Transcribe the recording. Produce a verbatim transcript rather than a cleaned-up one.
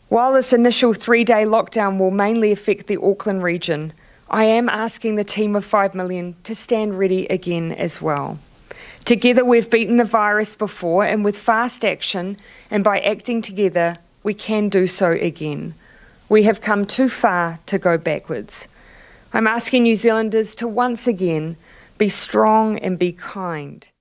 While this initial three-day lockdown will mainly affect the Auckland region, I am asking the team of five million to stand ready again as well. Together we've beaten the virus before, and with fast action and by acting together, we can do so again. We have come too far to go backwards. I'm asking New Zealanders to once again be strong and be kind.